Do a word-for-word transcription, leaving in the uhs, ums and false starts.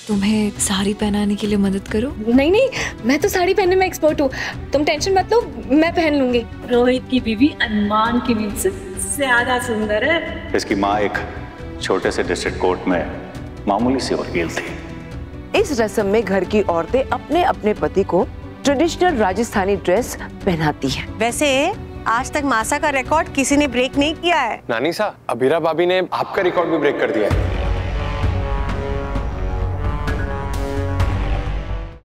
तुम्हें साड़ी पहनाने के लिए मदद करूं? नहीं नहीं, मैं तो साड़ी पहनने में एक्सपर्ट हूँ, तुम टेंशन मत लो, मैं पहन लूंगी। रोहित की बीवी अरमान की बीवी से ज्यादा सुंदर है। इसकी माँ एक छोटे से डिस्ट्रिक्ट कोर्ट में मामूली सी वकील थी। इस रस्म में घर की औरतें अपने अपने पति को ट्रेडिशनल राजस्थानी ड्रेस पहनाती हैं। वैसे आज तक मासा का रिकॉर्ड किसी ने ब्रेक नहीं किया है। नानी सा, अबीरा भाभी ने आपका रिकॉर्ड भी ब्रेक कर दिया है।